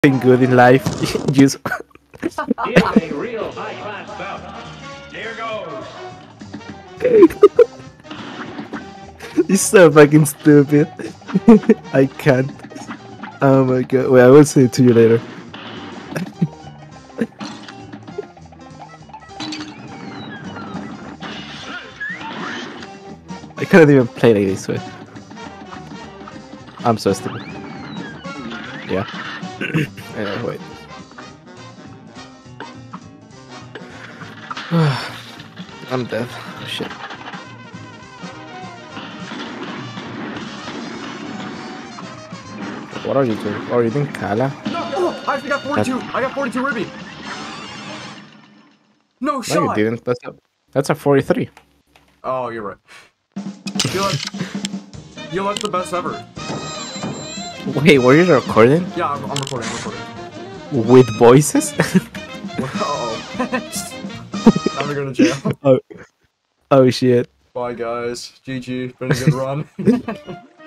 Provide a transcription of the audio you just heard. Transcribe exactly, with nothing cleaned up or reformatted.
thing good in life. Just Here's a real high-class bout. Here goes. He's so fucking stupid. I can't. Oh my god. Wait, I will say it to you later. I cannot even play like this way. I'm so stupid. Yeah. uh, wait. I'm dead. Oh, shit. What are you doing? Oh, are you doing Kala? No! Oh, I got forty-two! That's... I got forty-two Ribby! No, no shot! No, you didn't. That's a, that's a forty-three. Oh, you're right. You look, you look the best ever. Wait, were you recording? Yeah, I'm, I'm recording, I'm recording. With voices? Uh-oh. Now we're going to jail. Oh. Oh shit. Bye guys. G G. Been a good run.